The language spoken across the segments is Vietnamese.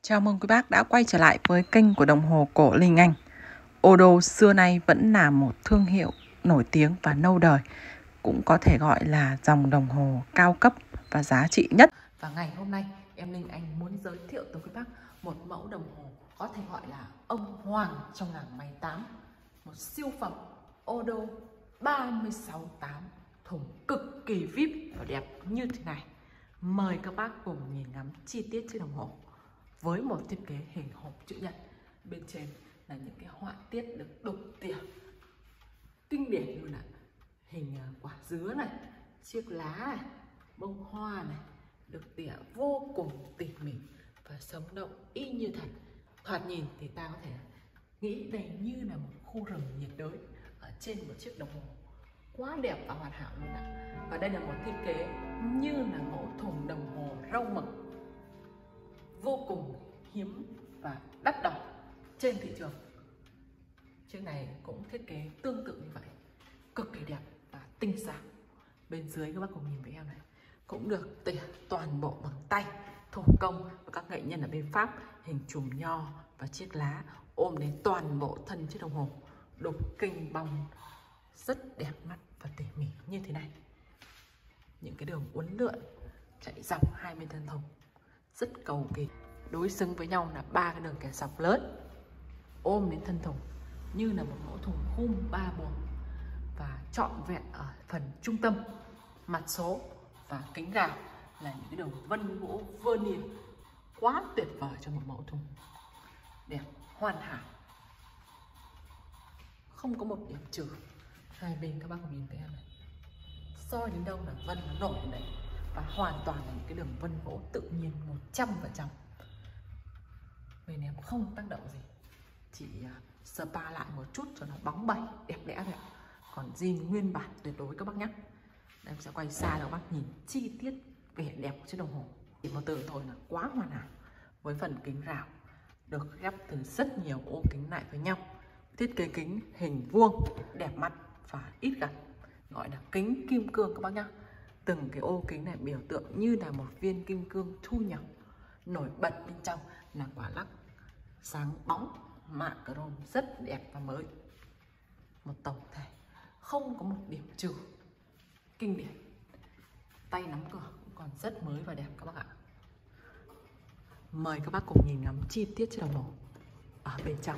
Chào mừng quý bác đã quay trở lại với kênh của đồng hồ cổ Linh Anh. Odo xưa nay vẫn là một thương hiệu nổi tiếng và lâu đời, cũng có thể gọi là dòng đồng hồ cao cấp và giá trị nhất. Và ngày hôm nay em Linh Anh muốn giới thiệu tới quý bác một mẫu đồng hồ có thể gọi là ông hoàng trong làng may tám, một siêu phẩm Odo 368 thùng cực kỳ VIP và đẹp như thế này. Mời các bác cùng nhìn ngắm chi tiết chiếc đồng hồ với một thiết kế hình hộp chữ nhật. Bên trên là những cái họa tiết được đục tỉa kinh điển luôn ạ. Hình quả dứa này, chiếc lá này, bông hoa này được tỉa vô cùng tỉ mỉ và sống động y như thật. Thoạt nhìn thì ta có thể nghĩ đây như là một khu rừng nhiệt đới ở trên một chiếc đồng hồ. Quá đẹp và hoàn hảo luôn ạ. Và đây là một thiết kế như là mẫu thùng đồng hồ râu mực, vô cùng hiếm và đắt đỏ trên thị trường. Chiếc này cũng thiết kế tương tự như vậy, cực kỳ đẹp và tinh xảo. Bên dưới các bác cùng nhìn với em này, cũng được tỉa toàn bộ bằng tay thủ công và các nghệ nhân ở bên Pháp, hình chùm nho và chiếc lá ôm đến toàn bộ thân chiếc đồng hồ, đục kinh bong rất đẹp mắt và tỉ mỉ như thế này. Những cái đường uốn lượn chạy dọc hai bên thân thùng rất cầu kỳ, đối xứng với nhau là ba cái đường kẻ sọc lớn ôm đến thân thùng như là một mẫu thùng khum 3 buồng, và trọn vẹn ở phần trung tâm mặt số và kính rào là những cái đường vân gỗ vernier quá tuyệt vời cho một mẫu thùng đẹp hoàn hảo, không có một điểm trừ. Hai bên các bác cùng nhìn thấy em này, soi đến đâu là vân nó nổi đến đấy, và hoàn toàn là những cái đường vân gỗ tự nhiên 100%. Bên em không tác động gì, chỉ spa lại một chút cho nó bóng bẩy đẹp đẽ thôi. Còn zin nguyên bản tuyệt đối các bác nhé. Đây, em sẽ quay xa cho các bác nhìn chi tiết vẻ đẹp của chiếc đồng hồ. Chỉ một từ thôi là quá hoàn hảo. Với phần kính rào được ghép từ rất nhiều ô kính lại với nhau, thiết kế kính hình vuông đẹp mắt và ít gập, gọi là kính kim cương các bác nhé. Từng cái ô kính này biểu tượng như là một viên kim cương thu nhỏ. Nổi bật bên trong là quả lắc sáng bóng mạ chrome rất đẹp và mới. Một tổng thể không có một điểm trừ, kinh điển. Tay nắm cửa cũng còn rất mới và đẹp các bác ạ. Mời các bác cùng nhìn ngắm chi tiết chiếc đồng hồ ở bên trong.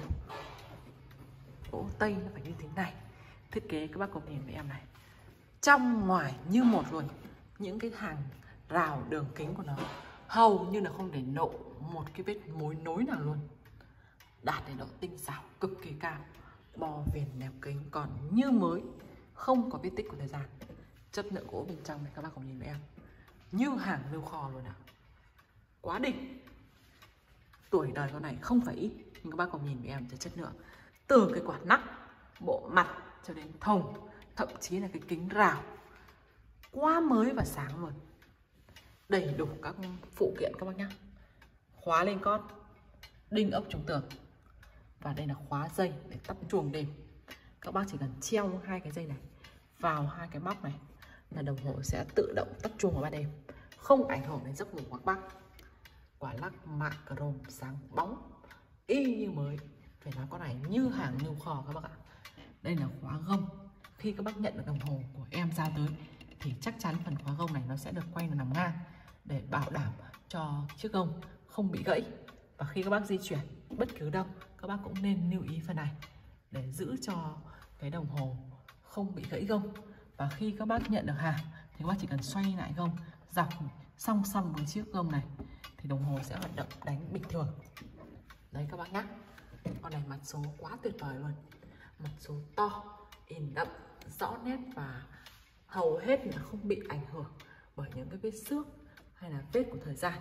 Gỗ tây nó phải như thế này. Thiết kế các bác cùng nhìn với em này, trong ngoài như một luôn. Những cái hàng rào đường kính của nó hầu như là không để lộ một cái vết mối nối nào luôn, đạt đến độ tinh xảo cực kỳ cao. Bo viền nẹp kính còn như mới, không có vết tích của thời gian. Chất lượng gỗ bên trong này các bác cùng nhìn với em, như hàng lưu kho luôn ạ. Quá đỉnh. Tuổi đời con này không phải ít, nhưng các bác cùng nhìn với em cho chất lượng. Từ cái quả nắp, bộ mặt cho đến thùng, thậm chí là cái kính rào, quá mới và sáng luôn. Đầy đủ các phụ kiện các bác nhé. Khóa lên cót, đinh ốc chống tường, và đây là khóa dây để tắt chuông đêm. Các bác chỉ cần treo hai cái dây này vào hai cái móc này là đồng hồ sẽ tự động tắt chuông vào ban đêm, không ảnh hưởng đến giấc ngủ của các bác. Quả lắc mạ chrome sáng bóng y như mới, phải nói con này như hàng lưu kho các bác ạ. Đây là khóa gông. Khi các bác nhận được đồng hồ của em giao tới thì chắc chắn phần khóa gông này nó sẽ được quay nằm ngang để bảo đảm cho chiếc gông không bị gãy. Và khi các bác di chuyển bất cứ đâu, các bác cũng nên lưu ý phần này để giữ cho cái đồng hồ không bị gãy gông. Và khi các bác nhận được hàng thì các bác chỉ cần xoay lại gông dọc song song với chiếc gông này thì đồng hồ sẽ hoạt động đánh bình thường. Đấy các bác nhé. Con này mặt số quá tuyệt vời luôn. Mặt số to, in đậm, rõ nét và hầu hết là không bị ảnh hưởng bởi những cái vết xước hay là vết của thời gian.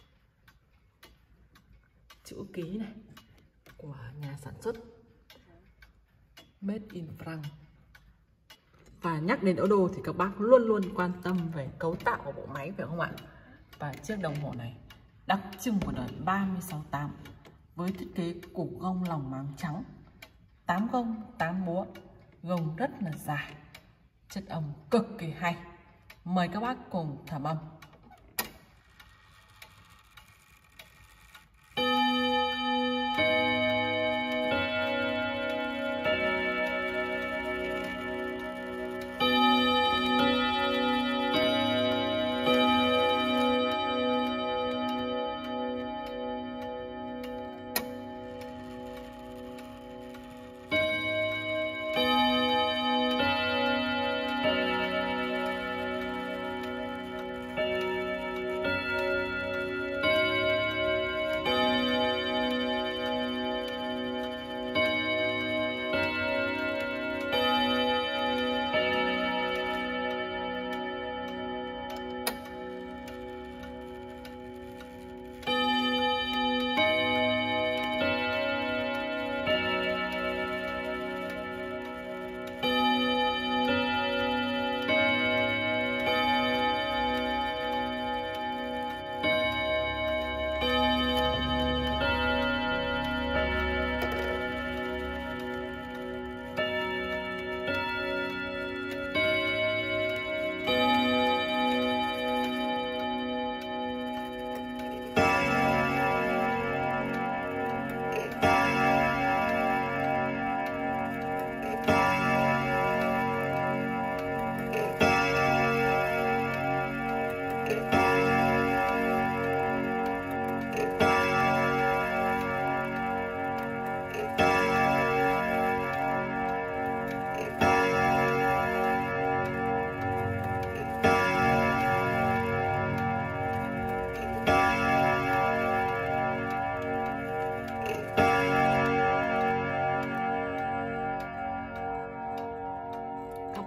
Chữ ký này của nhà sản xuất, Made in France. Và nhắc đến Odo thì các bác luôn luôn quan tâm về cấu tạo của bộ máy phải không ạ? Và chiếc đồng hồ này đặc trưng của đời 368 với thiết kế củ gông lòng máng trắng, 8 gông 8 búa, gông rất là dài, chất âm cực kỳ hay. Mời các bác cùng thẩm âm.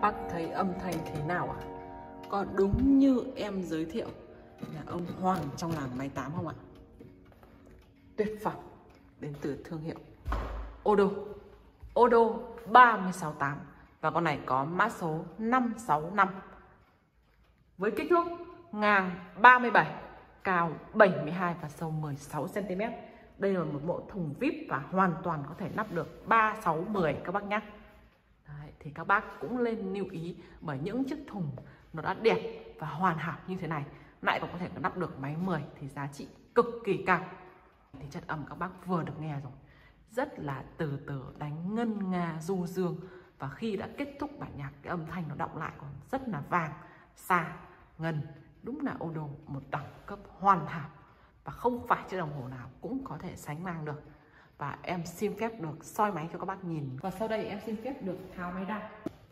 bác thấy âm thanh thế nào ạ? Có đúng như em giới thiệu là ông Hoàng trong làng máy 8 không ạ? Tuyệt phẩm đến từ thương hiệu Odo 368 và con này có mã số 565 với kích thước ngang 37, cao 72 và sâu 16 cm. Đây là một mẫu thùng vip và hoàn toàn có thể lắp được 3, 6, 10 các bác nhé. Đấy, thì các bác cũng lên lưu ý bởi những chiếc thùng nó đã đẹp và hoàn hảo như thế này lại còn có thể lắp được máy 10 thì giá trị cực kỳ cao. Thì chất âm các bác vừa được nghe rồi, rất là từ từ đánh ngân nga du dương, và khi đã kết thúc bản nhạc cái âm thanh nó đọng lại còn rất là vàng, xa, ngân. Đúng là Odo một đẳng cấp hoàn hảo và không phải chiếc đồng hồ nào cũng có thể sánh ngang được. Và em xin phép được soi máy cho các bác nhìn, và sau đây em xin phép được tháo máy ra.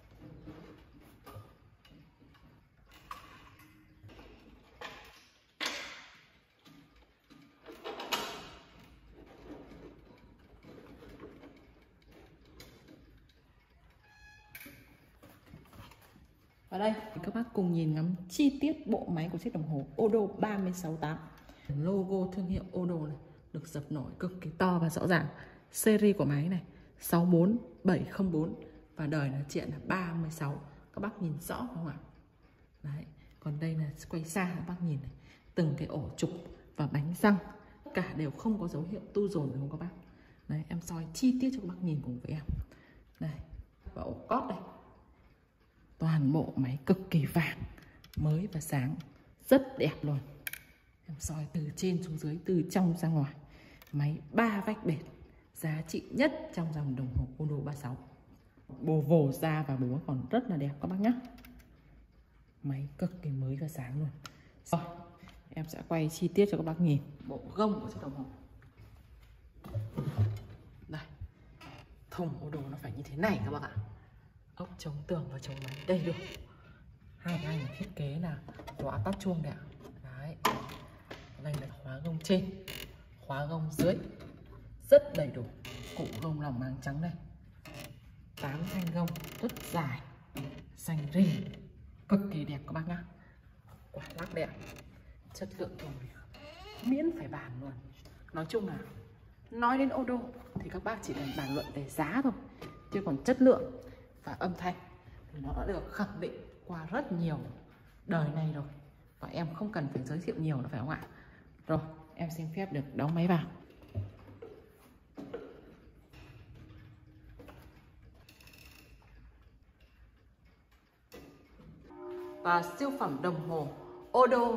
Ở đây thì các bác cùng nhìn ngắm chi tiết bộ máy của chiếc đồng hồ Odo 368. Logo thương hiệu Odo này được dập nổi cực kỳ to và rõ ràng. Series của máy này 64704 và đời là chuyện là 36. Các bác nhìn rõ không ạ? Đấy. Còn đây là quay xa các bác nhìn này, từng cái ổ trục và bánh răng tất cả đều không có dấu hiệu tu dồn đúng không các bác? Đấy, em soi chi tiết cho các bác nhìn cùng với em. Đây, và ổ cót đây. Toàn bộ máy cực kỳ vàng, mới và sáng, rất đẹp luôn. Em soi từ trên xuống dưới, từ trong ra ngoài. Máy 3 vách bệt, giá trị nhất trong dòng đồng hồ Odo 36. Bồ vồ da và búa còn rất là đẹp các bác nhé. Máy cực kỳ mới và sáng luôn. Rồi, em sẽ quay chi tiết cho các bác nhìn bộ gông của chiếc đồng hồ. Đây, thùng Odo nó phải như thế này các bác ạ. Ốc chống tường và chống máy đầy đủ. Hai cái này thiết kế là khóa tắt chuông đấy ạ. Đấy. Đây là khóa gông trên, khóa gông dưới, rất đầy đủ. Cụ gông lòng màng trắng đây, 8 thanh gông rất dài, xanh rì, cực kỳ đẹp các bác nhá. Quả lắc đẹp, chất lượng thùng miễn phải bàn luôn. Nói chung là nói đến Odo thì các bác chỉ cần bàn luận về giá thôi, chứ còn chất lượng và âm thanh thì nó đã được khẳng định qua rất nhiều đời này rồi, và em không cần phải giới thiệu nhiều nữa phải không ạ? Rồi, em xin phép được đóng máy vào. Và siêu phẩm đồng hồ Odo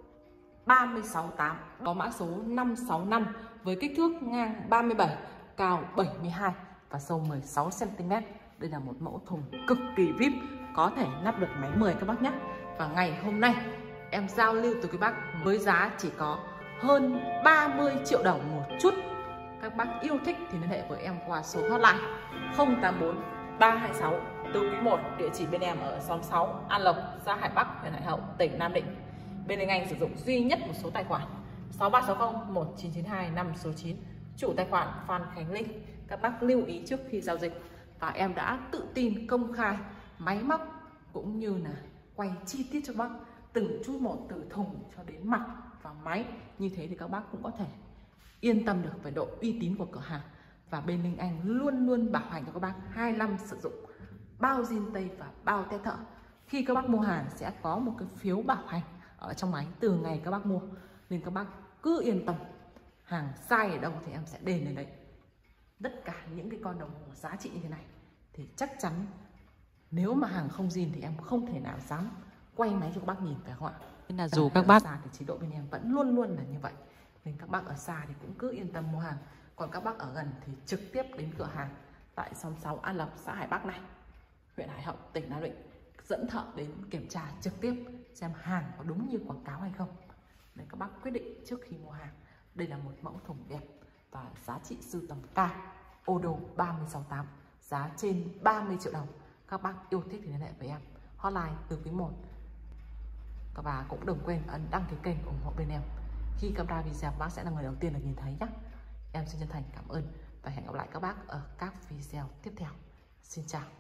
368 có mã số 565 với kích thước ngang 37, cao 72 và sâu 16 cm. Đây là một mẫu thùng cực kỳ VIP, có thể lắp được máy 10 các bác nhé. Và ngày hôm nay em giao lưu từ các bác với giá chỉ có hơn 30 triệu đồng một chút. Các bác yêu thích thì liên hệ với em qua số hotline 084 326 từ quý 1, địa chỉ bên em ở xóm 6 An Lộc, xã Hải Bắc, huyện Hải Hậu, tỉnh Nam Định. Bên anh sử dụng duy nhất một số tài khoản 6360 1992 5 số 9, chủ tài khoản Phan Khánh Linh. Các bác lưu ý trước khi giao dịch. Và em đã tự tin công khai máy móc cũng như là quay chi tiết cho bác từng chút một, từ thùng cho đến mặt và máy. Như thế thì các bác cũng có thể yên tâm được về độ uy tín của cửa hàng. Và bên Linh Anh luôn luôn bảo hành cho các bác 2 năm sử dụng, bao zin tây và bao test thợ. Khi các bác mua hàng sẽ có một cái phiếu bảo hành ở trong máy từ ngày các bác mua, nên các bác cứ yên tâm, hàng sai ở đâu thì em sẽ đền đến đấy. Tất cả những cái con đồng hồ giá trị như thế này thì chắc chắn nếu mà hàng không zin thì em không thể nào dám quay máy cho các bác nhìn, phải không ạ? Nên là dù các bác xa thì chế độ bên em vẫn luôn luôn là như vậy, nên các bác ở xa thì cũng cứ yên tâm mua hàng. Còn các bác ở gần thì trực tiếp đến cửa hàng tại xóm 6 An Lộc, xã Hải Bắc này, huyện Hải Hậu, tỉnh Nam Định, dẫn thợ đến kiểm tra trực tiếp xem hàng có đúng như quảng cáo hay không, để các bác quyết định trước khi mua hàng. Đây là một mẫu thùng đẹp và giá trị sưu tầm cao, Odo 368, giá trên 30 triệu đồng. Các bác yêu thích thì liên hệ với em, hotline từ quý 1. Các bà cũng đừng quên ấn đăng ký kênh ủng hộ bên em. Khi camera video, bác sẽ là người đầu tiên được nhìn thấy nhé. Em xin chân thành cảm ơn và hẹn gặp lại các bác ở các video tiếp theo. Xin chào.